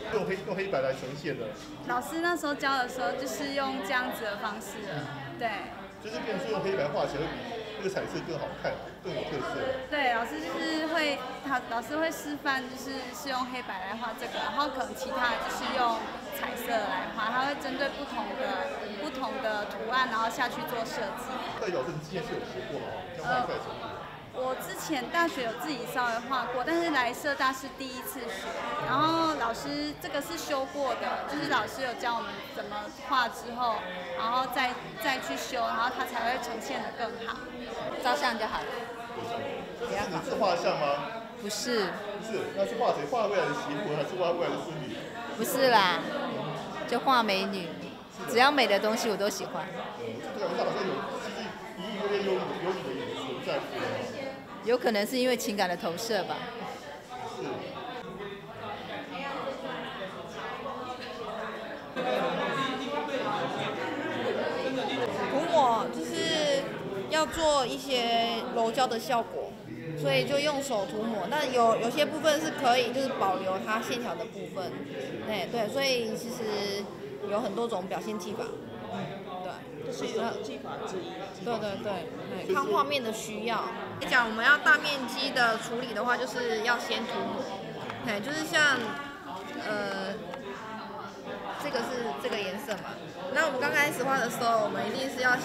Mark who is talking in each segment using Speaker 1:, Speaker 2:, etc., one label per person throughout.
Speaker 1: 用黑白来呈现的。
Speaker 2: 老师那时候教的时候，就是用这样子的方式了，对。
Speaker 1: 就是变成说用黑白画起来会比那个彩色更好看，更有特色。
Speaker 2: 对，老师就是会，老师会示范，是用黑白来画这个，然后可能其他的就是用彩色来画，他会针对不同的图案，然后下去做设计。
Speaker 1: 代表这之前是有学过吗？像画赛程度。
Speaker 2: 我之前大学有自己稍微画过，但是来社大是第一次学。然后老师这个是修过的，就是老师有教我们怎么画之后，然后再去修，然后它才会呈现得更好。
Speaker 3: 照相就好了。
Speaker 1: 这是你自画像吗？
Speaker 3: 不是。
Speaker 1: 不是，那是画谁？画未来的媳妇还是画未来的孙女？
Speaker 3: 不是啦，就画美女，只要美的东西我都喜欢。
Speaker 1: 这个好像有，其实隐隐约约有你的影子在。
Speaker 3: 有可能是因为情感的投射吧。
Speaker 4: 涂抹就是要做一些柔焦的效果，所以就用手涂抹。那有些部分是可以就是保留它线条的部分，对，所以其实有很多种表现技法。
Speaker 5: 这是一种技法之一。
Speaker 4: 对，看画面的需要。讲我们要大面积的处理的话，就是要先涂抹，就是像这个是这个颜色嘛。那我们刚开始画的时候，我们一定是要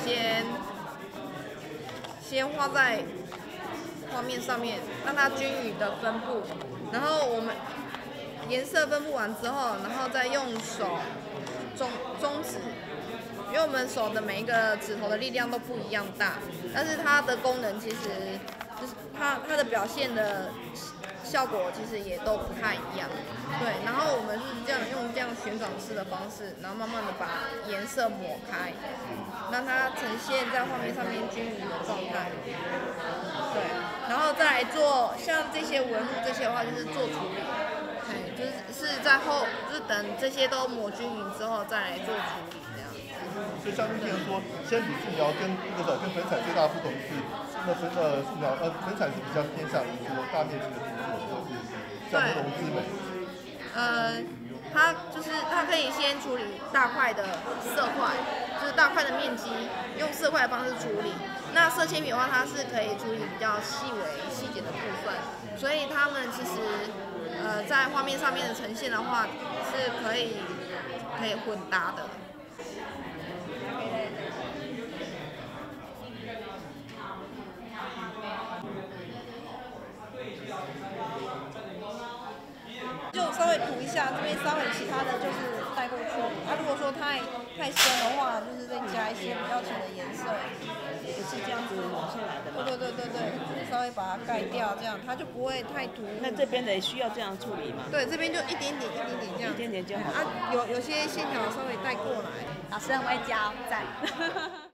Speaker 4: 先画在画面上面，让它均匀的分布。然后我们颜色分布完之后，然后再用手中指。因为我们手的每一个指头的力量都不一样大，但是它的功能其实就是它的表现的效果其实也都不太一样。对，然后我们是用这样旋转式的方式，然后慢慢的把颜色抹开，让它呈现在画面上面均匀的状态。对，然后再来做像这些纹路这些的话，就是做处理，就是在后就是等这些都抹均匀之后再来做处理。
Speaker 1: 所以像之前说，铅笔素描跟粉彩最大的不同是，那粉彩是比较偏向于说大面积的涂抹，或是像浓之美。
Speaker 4: 它可以先处理大块的色块，就是大块的面积，用色块的方式处理。那色铅笔的话，它是可以处理比较细微细节的部分，所以它们其实在画面上面的呈现的话，是可以混搭的。就稍微涂一下，这边稍微其他的就是带过去。如果说太深的话，就是再加一些比较浅的颜色。
Speaker 5: 也是这样子往下来的嘛。
Speaker 4: 对，就是稍微把它盖掉，这样它就不会太突兀。
Speaker 5: 那这边的需要这样处理吗？
Speaker 4: 对，这边就一点点这样。
Speaker 5: 一点点就好。
Speaker 4: 有些线条稍微带过来。
Speaker 2: 老师很会教，赞。